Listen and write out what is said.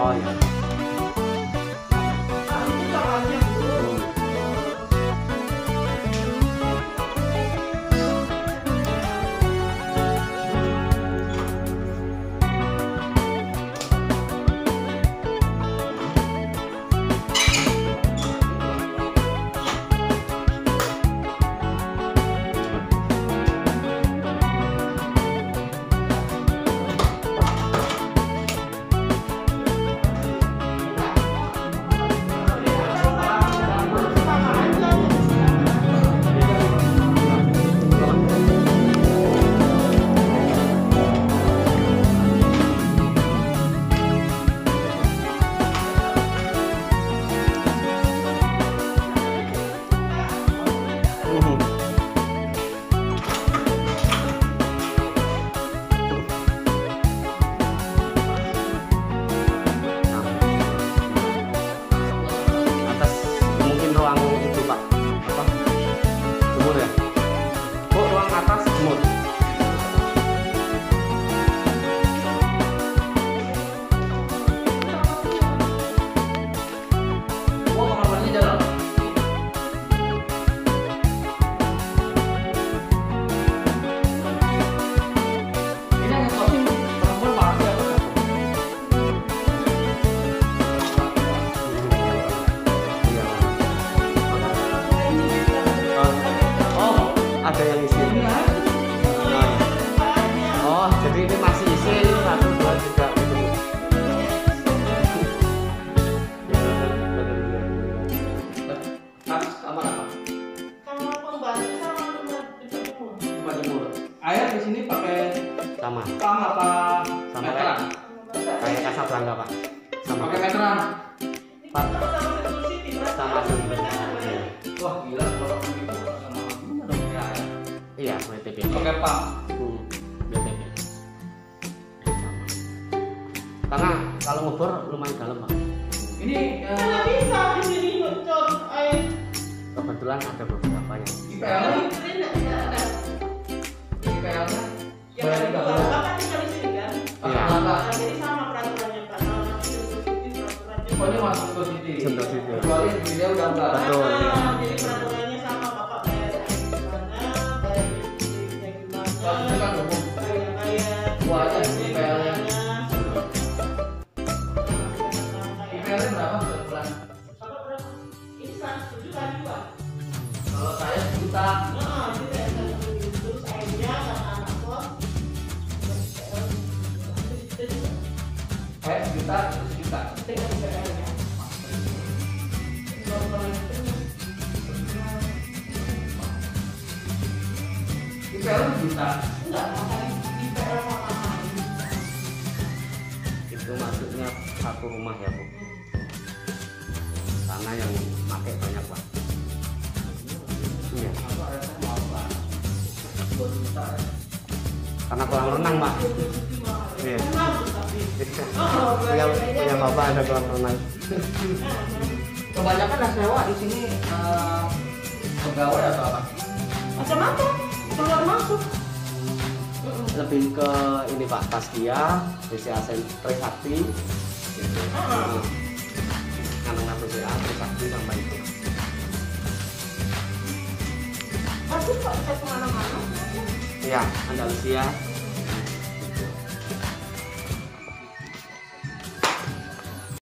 Oh ya. Ada yang isi. Oh, jadi ini masih isi 1, 2, 3 gitu. Kamar apa? Kamar pembantu sama jemur. Cuma jemur. Air di sini pakai Sama apa meteran? kayak Casablanca Pak. Sama Pakai meteran. Pak. Sama kursi tiba. Sama sumber. Wah gila kalau begitu sama gimana dong ya? Iya, WTP. Pakai pump. WTP. Karena kalau ngebor lumayan dalam Pak. Ini Nggak bisa di sini ngecor air. Kebetulan ada beberapa yang IPL-nya Nggak ada. IPL-nya Ya kan dua, Bapak tinggal di sini kan? Iya. Nah, jadi sama peraturannya Pak. Kalau nanti peraturannya. Pokoknya masuk ke sini. Sentuh situ. Kecuali dia udah enggak. Betul. Jadi peraturannya sama Bapak bayar air gimana, bayar listriknya Kalau itu gimana, kan umum. bayar Wah, ada IPL-nya. gimana. IPL-nya berapa per bulan? Bapak berapa? Ini 107 kali 2. Kalau saya juta. Nah, itu kayak 107 terus airnya sama anak kos. Juta, terus juta. IPL juta. itu maksudnya satu rumah ya Bu. Karena yang pakai banyak Pak. Iya. Karena kolam renang Pak. Iya. Punya bapak ada kolam renang. Kebanyakan yang sewa di sini pegawai atau apa? Macam-macam, keluar masuk. Lebih ke ini Pak, Taskia, BCA Trisakti gitu. Anak BCA Trisakti sampai itu. Masuk kok bisa kemana-mana. Iya, Andalusia.